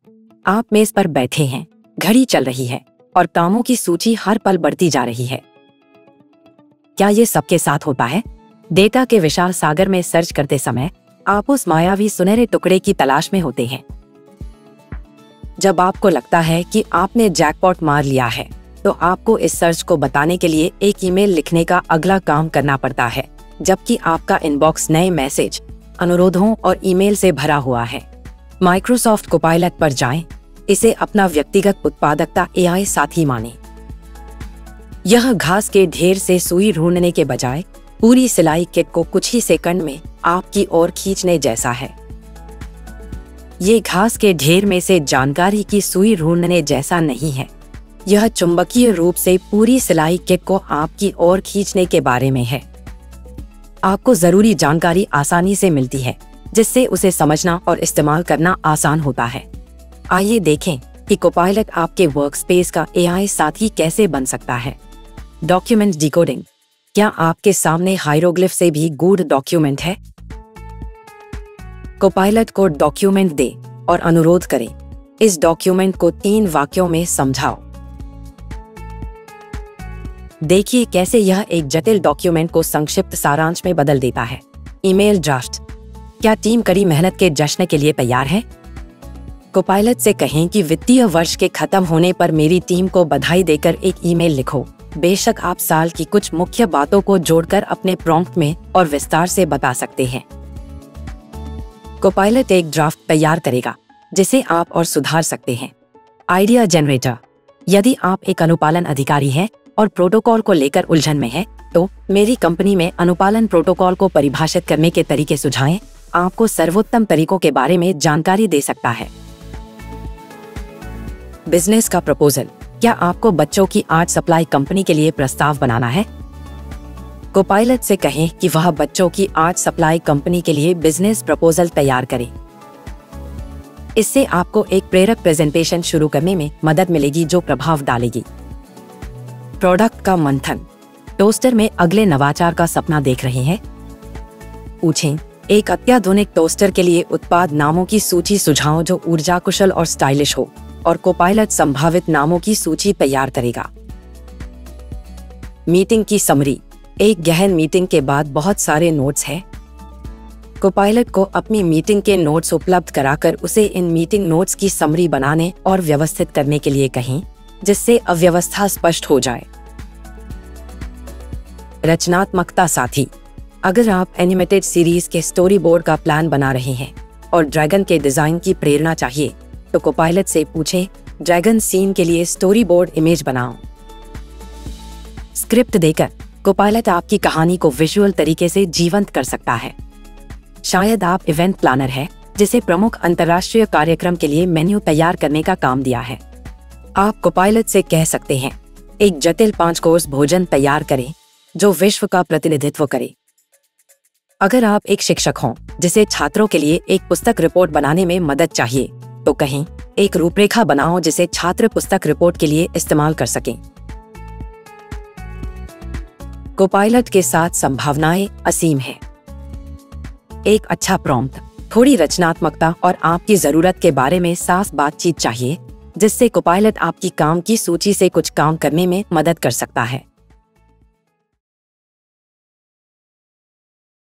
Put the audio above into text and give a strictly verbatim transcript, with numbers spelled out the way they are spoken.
आप मेज पर बैठे हैं, घड़ी चल रही है और कामों की सूची हर पल बढ़ती जा रही है। क्या ये सबके साथ होता है? डेटा के विशाल सागर में सर्च करते समय आप उस मायावी सुनहरे टुकड़े की तलाश में होते हैं। जब आपको लगता है कि आपने जैकपॉट मार लिया है, तो आपको इस सर्च को बताने के लिए एक ईमेल लिखने का अगला काम करना पड़ता है, जबकि आपका इनबॉक्स नए मैसेज, अनुरोधों और ईमेल से भरा हुआ है। माइक्रोसॉफ्ट कोपायलट पर जाएं, इसे अपना व्यक्तिगत उत्पादकता एआई साथी माने। यह घास के ढेर से सुई ढूंढने के बजाय पूरी सिलाई किट को कुछ ही सेकंड में आपकी ओर खींचने जैसा है। ये घास के ढेर में से जानकारी की सुई ढूंढने जैसा नहीं है। यह चुंबकीय रूप से पूरी सिलाई किट को आपकी ओर खींचने के बारे में है। आपको जरूरी जानकारी आसानी से मिलती है, जिससे उसे समझना और इस्तेमाल करना आसान होता है। आइए देखें कि कोपायलट आपके वर्कस्पेस का एआई साथी कैसे बन सकता है। Document decoding. क्या आपके सामने हायरोग्लिफ से भी गूढ़ डॉक्यूमेंट है? कोपायलट को डॉक्यूमेंट दे और अनुरोध करें, इस डॉक्यूमेंट को तीन वाक्यों में समझाओ। देखिए कैसे यह एक जटिल डॉक्यूमेंट को संक्षिप्त सारांश में बदल देता है। Email draft. क्या टीम कड़ी मेहनत के जश्न के लिए तैयार है? कोपायलट से कहें कि वित्तीय वर्ष के खत्म होने पर मेरी टीम को बधाई देकर एक ईमेल लिखो। बेशक आप साल की कुछ मुख्य बातों को जोड़कर अपने प्रॉम्प्ट में और विस्तार से बता सकते हैं। कोपायलट एक ड्राफ्ट तैयार करेगा, जिसे आप और सुधार सकते हैं। Idea generator. यदि आप एक अनुपालन अधिकारी हैं और प्रोटोकॉल को लेकर उलझन में हैं, तो मेरी कंपनी में अनुपालन प्रोटोकॉल को परिभाषित करने के तरीके सुझाएं। आपको सर्वोत्तम तरीकों के बारे में जानकारी दे सकता है। बिजनेस का प्रपोजल। क्या आपको बच्चों की आर्ट सप्लाई कंपनी के लिए प्रस्ताव बनाना है? कोपायलट से कहें कि वह बच्चों की आर्ट सप्लाई कंपनी के लिए बिजनेस प्रपोजल तैयार करे। इससे आपको एक प्रेरक प्रेजेंटेशन शुरू करने में मदद मिलेगी जो प्रभाव डालेगी। प्रोडक्ट का मंथन। टोस्टर में अगले नवाचार का सपना देख रहे हैं? पूछें, एक अत्याधुनिक टोस्टर के लिए उत्पाद नामों की सूची सुझाओ जो ऊर्जा कुशल और स्टाइलिश हो, और कोपायलट संभावित नामों की सूची तैयार करेगा। मीटिंग की समरी। एक गहन मीटिंग के बाद बहुत सारे नोट्स हैं। कोपायलट को अपनी मीटिंग के नोट्स उपलब्ध कराकर उसे इन मीटिंग नोट्स की समरी बनाने और व्यवस्थित करने के लिए कहें, जिससे अव्यवस्था स्पष्ट हो जाए। रचनात्मकता साथी। अगर आप एनिमेटेड सीरीज के स्टोरी बोर्ड का प्लान बना रहे हैं और ड्रैगन के डिजाइन की प्रेरणा चाहिए, तो कोपायलट से पूछें, ड्रैगन सीन के लिए स्टोरी बोर्ड इमेज बनाओ। स्क्रिप्ट देकर कोपायलट आपकी कहानी को विजुअल तरीके से जीवंत कर सकता है। शायद आप इवेंट प्लानर हैं, जिसे प्रमुख अंतर्राष्ट्रीय कार्यक्रम के लिए मेन्यू तैयार करने का काम दिया है। आप कोपायलट से कह सकते हैं, एक जटिल पांच कोर्स भोजन तैयार करें जो विश्व का प्रतिनिधित्व करे। अगर आप एक शिक्षक हों जिसे छात्रों के लिए एक पुस्तक रिपोर्ट बनाने में मदद चाहिए, तो कहें, एक रूपरेखा बनाओ जिसे छात्र पुस्तक रिपोर्ट के लिए इस्तेमाल कर सकें। कोपायलट के साथ संभावनाएं असीम हैं। एक अच्छा प्रॉम्प्ट, थोड़ी रचनात्मकता और आपकी जरूरत के बारे में साफ बातचीत चाहिए, जिससे कोपायलट आपकी काम की सूची से कुछ काम करने में मदद कर सकता है।